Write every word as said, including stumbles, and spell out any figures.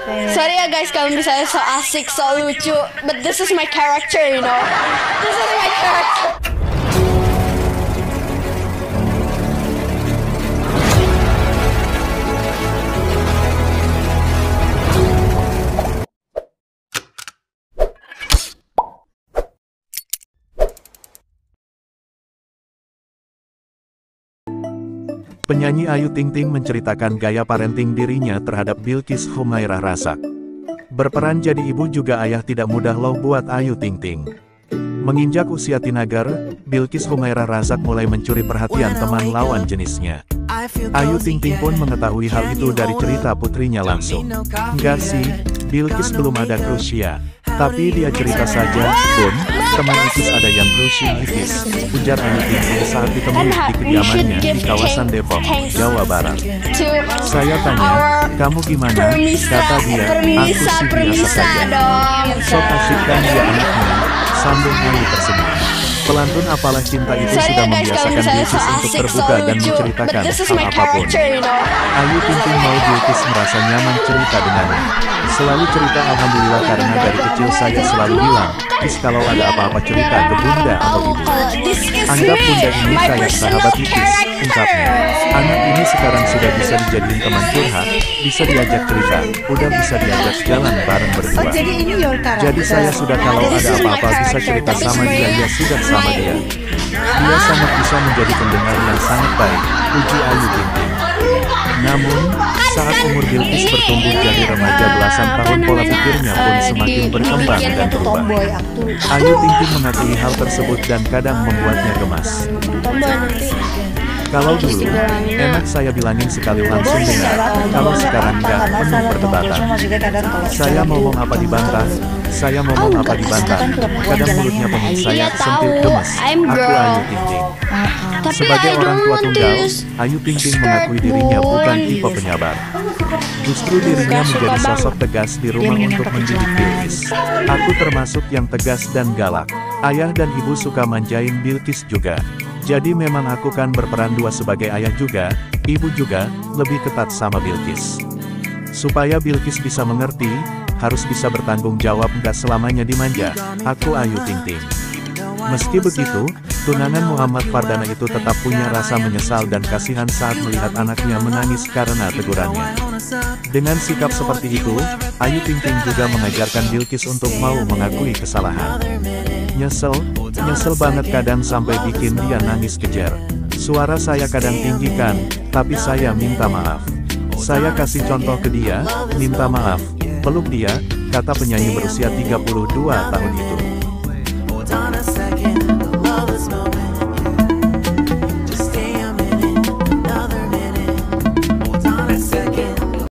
Sorry ya guys kalau misalnya so asik, so lucu, but this is my character, you know. This is my character. Penyanyi Ayu Ting Ting menceritakan gaya parenting dirinya terhadap Bilqis Humairah Razak. Berperan jadi ibu juga ayah tidak mudah loh buat Ayu Ting Ting. Menginjak usia teenager, Bilqis Humairah Razak mulai mencuri perhatian teman lawan jenisnya. Ayu Ting Ting pun mengetahui hal itu dari cerita putrinya langsung. Enggak sih, Bilqis belum ada crush-nya. Tapi dia cerita saja, Bun, teman Itis ada yang crush Itis, ujar Ayu Ting Ting saat ditemui di kediamannya di kawasan Depok, Jawa Barat. Saya tanya, kamu gimana? Kata dia, aku sih biasa saja. Sok asyikkan dia anaknya, sambil Ayu tersenyum. Pelantun Apalah Cinta itu sudah membiasakan Bilqis untuk terbuka dan menceritakan hal apapun. Ayu Ting Ting mau Bilqis merasa nyaman cerita dengannya. Selalu cerita alhamdulillah karena dari kecil saya selalu bilang, Kis kalau ada apa-apa cerita ke bunda atau ibu. Anggap bunda ini kayak sahabat Kis, ungkapnya. Anak ini sekarang sudah bisa dijadiin teman curhat, bisa diajak cerita, udah bisa diajak jalan bareng berdua. Jadi saya sudah kalau ada apa-apa bisa cerita sama dia, ya sudah sama dia. Dia sangat bisa menjadi pendengar yang sangat baik, puji Ayu Ting Ting. Namun, saat umur Bilqis bertumbuh jadi remaja belasan tahun, pola pikirnya pun semakin berkembang dan berubah. Ayu Ting Ting mengakui hal tersebut dan kadang membuatnya gemas. Kalau dulu, enak saya bilangin sekali langsung dengar, kalau sekarang enggak, penuh perdebatan. Saya ngomong apa dibantah, saya ngomong apa dibantah, kadang mulutnya penuh saya sentil gemes, aku Ayu Ting Ting. Sebagai orang tua tunggal, Ayu Ting Ting mengakui dirinya bukan tipe penyabar. Justru dirinya menjadi sosok tegas di rumah untuk mendidik Bilqis. Aku termasuk yang tegas dan galak. Ayah dan ibu suka manjain Bilqis juga. Jadi memang aku kan berperan dua sebagai ayah juga, ibu juga, lebih ketat sama Bilqis. Supaya Bilqis bisa mengerti, harus bisa bertanggung jawab, gak selamanya dimanja, aku Ayu Ting Ting. Meski begitu, tunangan Muhammad Fardana itu tetap punya rasa menyesal dan kasihan saat melihat anaknya menangis karena tegurannya. Dengan sikap seperti itu, Ayu Ting Ting juga mengajarkan Bilqis untuk mau mengakui kesalahan. Nyesel, nyesel banget kadang sampai bikin dia nangis kejer. Suara saya kadang tinggikan, tapi saya minta maaf. Saya kasih contoh ke dia, minta maaf, peluk dia, kata penyanyi berusia tiga puluh dua tahun itu.